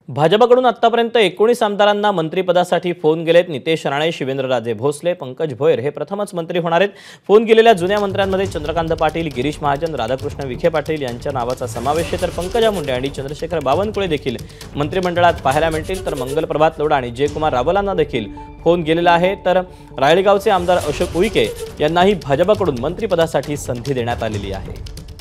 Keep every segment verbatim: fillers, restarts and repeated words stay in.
भाजपकडून आतापर्यंत एकोणीस आमदारांना मंत्रिपदासाठी फोन गेलेत। नितेश राणे, शिवेंद्रराजे भोसले, पंकज भोयर हे प्रथमच मंत्री होणार आहेत। फोन गेलेल्या जुन्या मंत्र्यांमध्ये चंद्रकांत पाटील, गिरीश महाजन, राधाकृष्ण विखे पाटील यांच्या नावाचा समावेश आहे। तर पंकजा मुंडे आणि चंद्रशेखर बावनकुळे देखील मंत्रिमंडळात पाहायला मिळतील। तर मंगलप्रभात लोढा आणि जयकुमार रावलांना देखील फोन गेलेला आहे। तर रायळगावचे आमदार अशोक उईके यांनाही भाजपकडून मंत्रिपदासाठी संधी देण्यात आलेली आहे।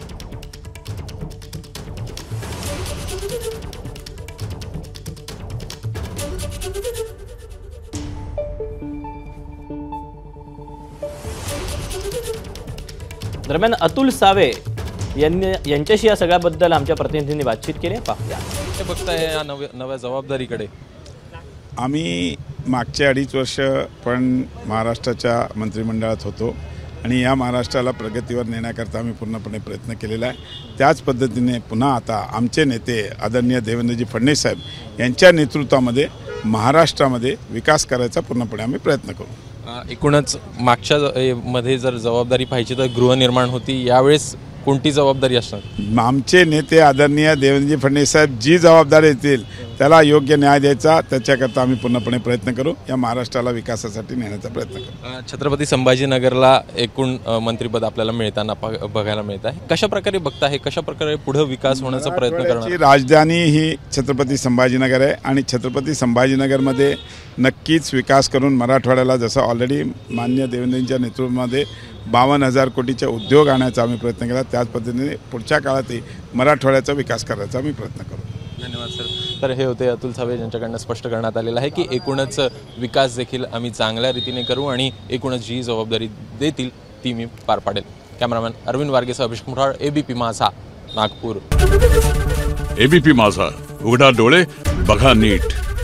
दरम्यान अतुल सावे यांनी यांच्याशी या सगळ्याबद्दल आमच्या प्रतिनिधींनी बातचीत केली। पाहूया ते बघताय या नव्या नव्या जबाबदारीकडे। आम्ही मागचे अडीच वर्ष पण महाराष्ट्राच्या मंत्रिमंडळात होतो आणि या महाराष्ट्राला प्रगतीवर नेण्याकरता आम्ही पूर्णपणे प्रयत्न केलेला आहे। त्याच पद्धतीने पुन्हा आता आमचे नेते आदरणीय देवेंद्रजी फडणवीस साहेब यांच्या नेतृत्वामध्ये महाराष्ट्रामध्ये विकास करायचा पूर्णपणे आम्ही प्रयत्न करू। एकूणच मागच्या मध्ये जर जबाबदारी पाहिजे तर गृहनिर्माण होती, यावेळेस कोणती जबाबदारी असणार? आमचे नेते आदरणीय देवेंद्रजी फडणवीस साहेब जी जबाबदारी देतील त्याला योग्य न्याय द्यायचा, त्याच्याकरता आम्ही पूर्णपणे प्रयत्न करू। या महाराष्ट्राला विकासासाठी नेण्याचा प्रयत्न करू। छत्रपती संभाजीनगरला एकूण मंत्रिपद आपल्याला मिळताना बघायला मिळत आहे। कशा प्रकारे बघता आहे, कशा प्रकारे पुढे विकास होण्याचा प्रयत्न करणार? राजधानी ही छत्रपती संभाजीनगर आहे आणि छत्रपती संभाजीनगरमध्ये नक्कीच विकास करून मराठवाड्याला जसं ऑलरेडी माननीय देवेंद्रजींच्या नेतृत्वामध्ये बावन्न हजार कोटीचे उद्योग आणण्याचा आम्ही प्रयत्न केला, त्याच पद्धतीने पुढच्या काळातही मराठवाड्याचा विकास करायचा आम्ही प्रयत्न करू। धन्यवाद सर। तर हे होते अतुल सावे यांच्याकडून स्पष्ट करण्यात आलेलं आहे की एकूणच विकास देखील आम्ही चांगल्या रीतीने करू आणि एकूणच जी जबाबदारी देतील ती मी पार पाडेल। कॅमेरामॅन अरविंद वारगेसह अभिषेक मुठाळ, एबीपी माझा, नागपूर। एबीपी माझा, उघडा डोळे बघा नीट।